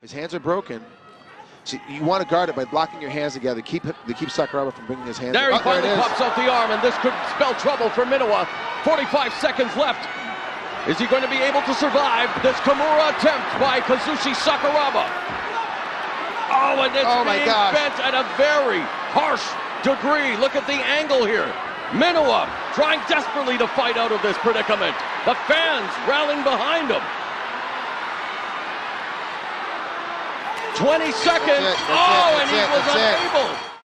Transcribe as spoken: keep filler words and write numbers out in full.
His hands are broken. So you want to guard it by blocking your hands together. Keep to keep Sakuraba from bringing his hands. There he oh, finally there pops out the arm, and this could spell trouble for Minowa. forty-five seconds left. Is he going to be able to survive this Kimura attempt by Kazushi Sakuraba? Oh, and it's oh my being gosh. bent at a very harsh degree. Look at the angle here. Minowa trying desperately to fight out of this predicament. The fans rallying behind him. twenty seconds. That's it, that's oh, it, and he it, was that's unable. It.